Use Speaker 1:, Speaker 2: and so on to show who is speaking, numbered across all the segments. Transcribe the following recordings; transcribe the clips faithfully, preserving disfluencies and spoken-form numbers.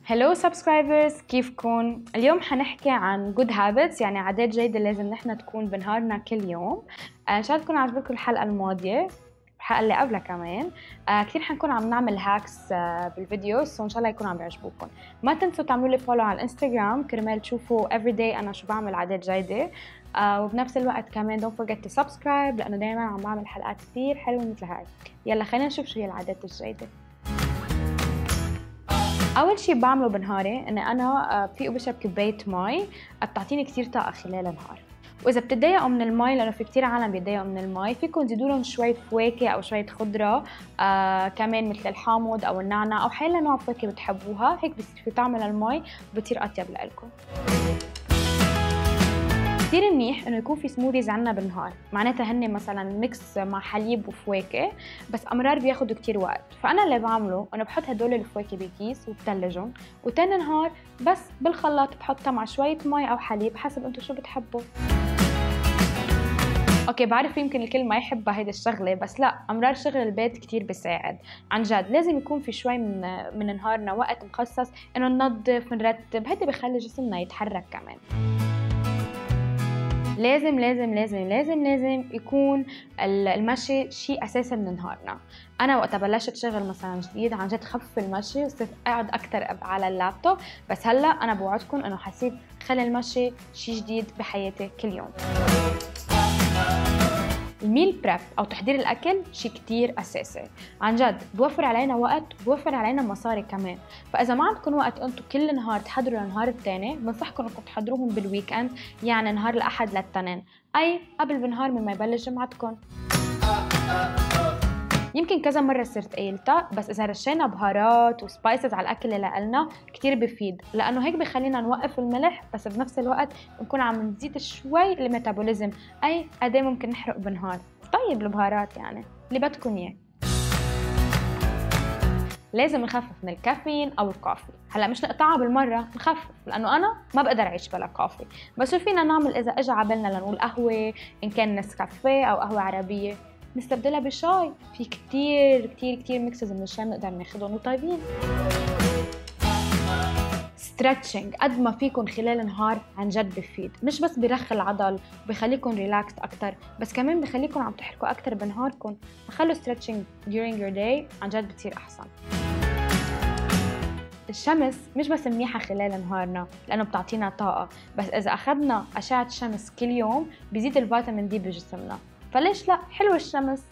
Speaker 1: هلو سبسكرايبرز، كيفكن؟ اليوم حنحكي عن جود هابتس، يعني عادات جيدة لازم نحن تكون بنهارنا كل يوم. آه، ان شاء الله تكون عجبتكم الحلقة الماضية، الحلقة اللي قبلها كمان. آه، كثير حنكون عم نعمل هاكس آه، بالفيديوز، وان شاء الله يكون عم بيعجبوكم. ما تنسوا تعملوا لي فولو على الانستغرام كرمال تشوفوا everyday انا شو بعمل عادات جيدة. آه، وبنفس الوقت كمان don't forget to subscribe لانه دائما عم بعمل حلقات كثير حلوة مثل هاي. يلا خلينا نشوف شو هي العادات الجيدة. اول شيء بعمله بنهاري اني انا بفيق وبشرب كوبايه مي بتعطيني كثير طاقه خلال النهار. واذا بتتضايقوا من المي، لانه في كثير عالم بيتضايقوا من المي، فيكم تزيدوا لهم شويه فواكه او شويه خضره آه كمان مثل الحامض او النعناع او حيلا نوع فواكه بتحبوها، هيك بصير في طعم للمي وبتصير اطيب لكم. كثير منيح انه يكون في سموذيز عنا بالنهار، معناتها هن مثلا ميكس مع حليب وفواكه، بس امرار بياخذوا كثير وقت. فانا اللي بعمله انه بحط هدول الفواكه بكيس وبتلجهم، وتاني نهار بس بالخلاط بحطها مع شويه مي او حليب حسب انتم شو بتحبوا. اوكي بعرف يمكن الكل ما يحبها هيدي الشغله، بس لا، امرار شغل البيت كثير بيساعد. عن جد لازم يكون في شوي من من نهارنا وقت مخصص انه ننظف نرتب، هيدي بخلي جسمنا يتحرك كمان. لازم لازم لازم لازم لازم يكون المشي شيء اساسي من نهارنا. انا وقت بلشت شغل مثلا جديد عن جد خف المشي وصرت قاعد اكثر على اللابتوب، بس هلا انا بوعدكم انه حسيت خلي المشي شيء جديد بحياتي كل يوم. الميل بريب او تحضير الاكل شيء كتير اساسي، عن جد بوفر علينا وقت وبوفر علينا مصاري كمان. فاذا ما عندكم وقت انتم كل نهار تحضروا للنهار الثاني، بنصحكم انكم تحضروهم بالويك اند، يعني نهار الاحد للتنين، اي قبل بنهار مما يبلش جمعتكم. يمكن كذا مرة صرت قايلتها، بس إذا رشينا بهارات وسبايسز على الأكل اللي لنا كتير بفيد، لأنه هيك بخلينا نوقف الملح، بس بنفس الوقت نكون عم نزيد شوي الميتابوليزم، أي قد ايه ممكن نحرق بالنهار. طيب البهارات يعني اللي بدكم إياه. لازم نخفف من الكافيين أو الكافي. هلا مش نقطعها بالمرة، نخفف، لأنه أنا ما بقدر أعيش بلا كافي. بس شو فينا نعمل إذا إجا عبالنا لنقول قهوة، إن كان نسكافيه أو قهوة عربية، نستبدلها بشاي. في كتير كتير كتير ميكسز من الشاي بنقدر ناخدهم وطيبين. ستريتشنج قد ما فيكم خلال النهار عن جد بفيد، مش بس بيرخي العضل وبيخليكم ريلاكس اكثر، بس كمان بخليكم عم تحركوا اكثر بنهاركم. فخلوا ستريتشنج during your day عن جد بتصير احسن. الشمس مش بس منيحة خلال نهارنا لأنه بتعطينا طاقة، بس إذا أخذنا أشعة شمس كل يوم بيزيد الفيتامين دي بجسمنا، فليش لا؟ حلوة الشمس.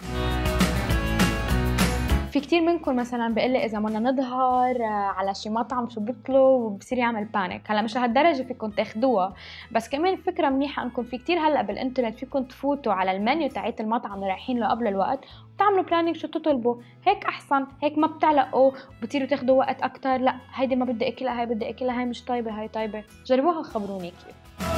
Speaker 1: في كتير منكم مثلا بيقول لي اذا بدنا نظهر على شي مطعم شو بيطلوا وبصير يعمل بانيك. هلا مش لهالدرجه فيكم تاخدوها، بس كمان فكره منيحه انكم في كتير هلا بالانترنت فيكم تفوتوا على المنيو تاعت المطعم اللي رايحين له قبل الوقت وتعملوا بلانينج شو تطلبوا. هيك احسن، هيك ما بتعلقوا وبتصيروا تاخدوا وقت اكثر. لا هيدي ما بدي اكلها، هي بدي اكلها، هي مش طيبه، هي طيبه. جربوها وخبروني كيف.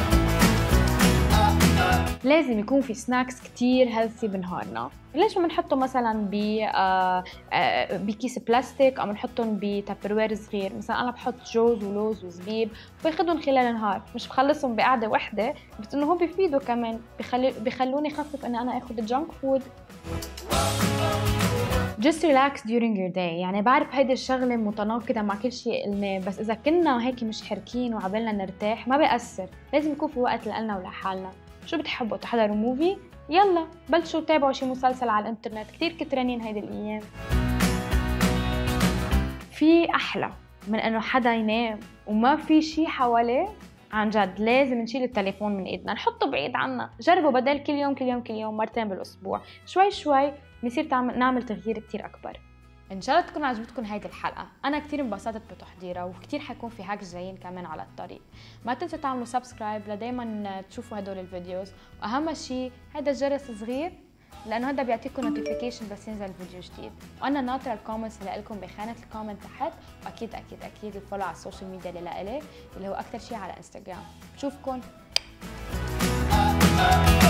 Speaker 1: لازم يكون في سناكس كتير هيلثي بنهارنا. ليش ما بنحطهم مثلا ب آه آه بكيس بلاستيك او بنحطهم بتابروير صغير؟ مثلا انا بحط جوز ولوز وزبيب باخذهم خلال النهار، مش بخلصهم بقعده وحده، بس انه هو بيفيدوا كمان، بخلي بخلوني خفف اني انا اخذ جانك فود. just relax during your day. يعني بعرف هيدي الشغله متناقضه مع كل شيء قلناه، بس اذا كنا هيك مش حركين وعبالنا نرتاح ما بيأثر. لازم يكون في وقت لنا ولحالنا. شو بتحبوا تحضروا موفي؟ يلا بلشوا تابعوا شي مسلسل على الانترنت، كتير كترانين هيدي الايام. في احلى من انه حدا ينام وما في شي حواليه؟ عن جد لازم نشيل التليفون من ايدنا، نحطه بعيد عنا. جربوا بدل كل يوم كل يوم كل يوم مرتين بالاسبوع، شوي شوي بنصير نعمل تغيير كتير اكبر. ان شاء الله تكون عجبتكم هيدي الحلقه، انا كتير انبسطت بتحضيرها وكتير حيكون في هاكس جايين كمان على الطريق. ما تنسوا تعملوا سبسكرايب لدايما تشوفوا هدول الفيديوز، واهم شيء هيدا الجرس صغير لانه هذا بيعطيكم نوتيفيكيشن بس ينزل فيديو جديد. وانا ناطره الكومنتس اللي لكم بخانه الكومنت تحت، واكيد اكيد اكيد الفولو على السوشيال ميديا اللي لإلي اللي هو اكثر شيء على انستغرام. بشوفكم.